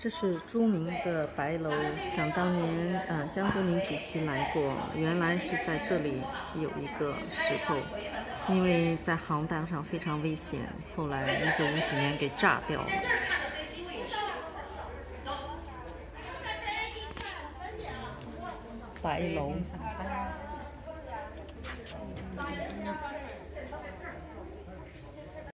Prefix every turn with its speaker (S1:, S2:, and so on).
S1: 这是著名的白楼，想当年，江泽民主席来过，原来是在这里有一个石头，因为在航道上非常危险，后来1950几年给炸掉了。白楼。